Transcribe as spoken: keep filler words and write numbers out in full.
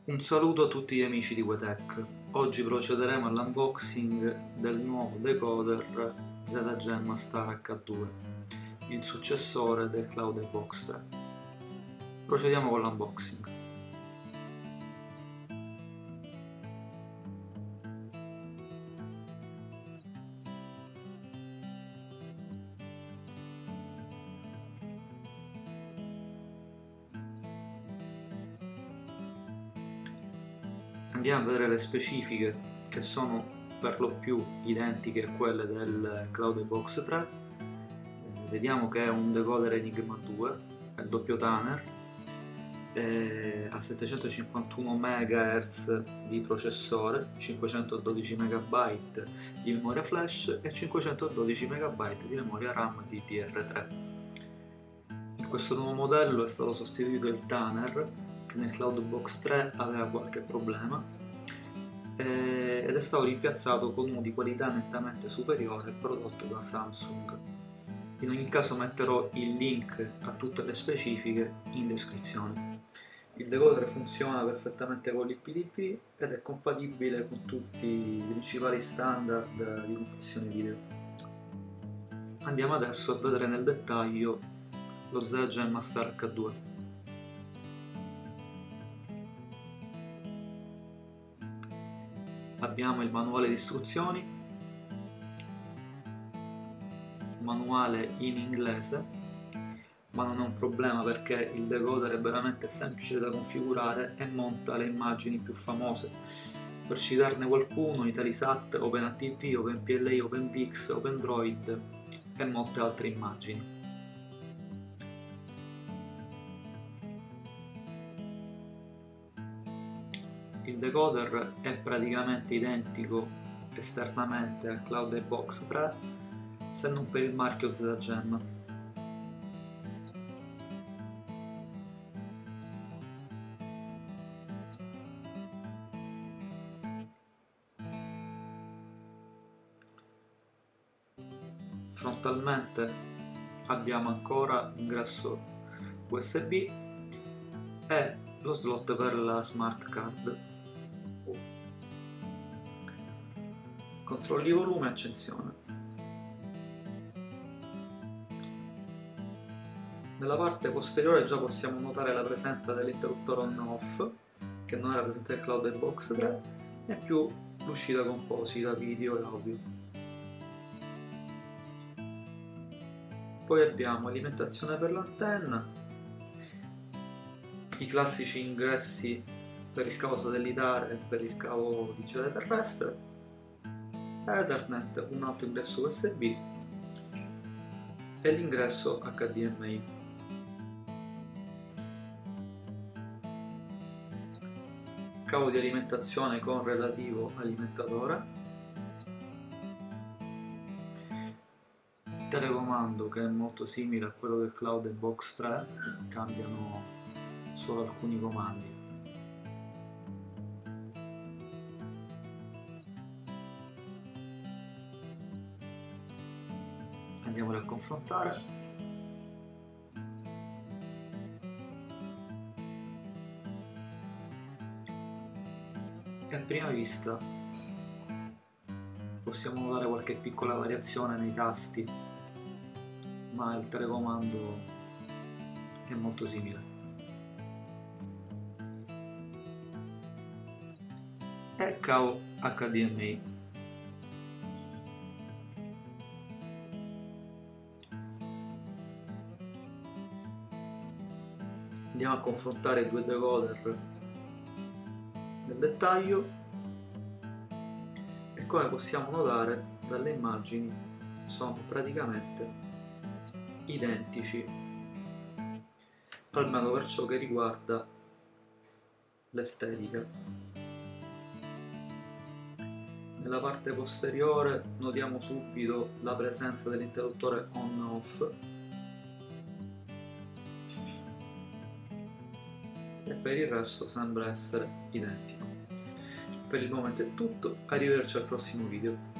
Un saluto a tutti gli amici di Wetech. Oggi procederemo all'unboxing del nuovo decoder Z Gemma Star H due, il successore del Cloudebox tre. Procediamo con l'unboxing. Andiamo a vedere le specifiche, che sono per lo più identiche a quelle del Cloudebox tre. Eh, vediamo che è un decoder Enigma due, è il doppio Tanner, eh, ha settecentocinquantuno megahertz di processore, cinquecentododici megabyte di memoria flash e cinquecentododici megabyte di memoria RAM D D R tre. In questo nuovo modello è stato sostituito il Tanner, che nel Cloudebox tre aveva qualche problema, eh, ed è stato rimpiazzato con uno di qualità nettamente superiore prodotto da Samsung. In ogni caso metterò il link a tutte le specifiche in descrizione. Il decoder funziona perfettamente con l'I P D P ed è compatibile con tutti i principali standard di compressione video. Andiamo adesso a vedere nel dettaglio lo Z Gemma Star H due. Abbiamo il manuale di istruzioni, manuale in inglese, ma non è un problema perché il decoder è veramente semplice da configurare e monta le immagini più famose. Per citarne qualcuno: Italisat, OpenATV, OpenPLA, OpenVix, OpenDroid e molte altre immagini. Il decoder è praticamente identico esternamente al Cloudebox tre, se non per il marchio Z Gemma. Frontalmente abbiamo ancora l'ingresso U S B e lo slot per la smart card. Controlli volume e accensione. Nella parte posteriore già possiamo notare la presenza dell'interruttore on-off, che non era presente nel Cloudebox tre, e più l'uscita composita video e audio. Poi abbiamo alimentazione per l'antenna, i classici ingressi per il cavo satellitare e per il cavo digitale terrestre, Ethernet, un altro ingresso U S B e l'ingresso H D M I. Cavo di alimentazione con relativo alimentatore, telecomando che è molto simile a quello del Cloudebox tre, cambiano solo alcuni comandi. Andiamoli a confrontare. E a prima vista possiamo notare qualche piccola variazione nei tasti, ma il telecomando è molto simile. E cavo H D M I. Andiamo a confrontare i due decoder nel dettaglio e, come possiamo notare dalle immagini, sono praticamente identici, almeno per ciò che riguarda l'estetica. Nella parte posteriore notiamo subito la presenza dell'interruttore on-off e per il resto sembra essere identico. Per il momento è tutto, arrivederci al prossimo video.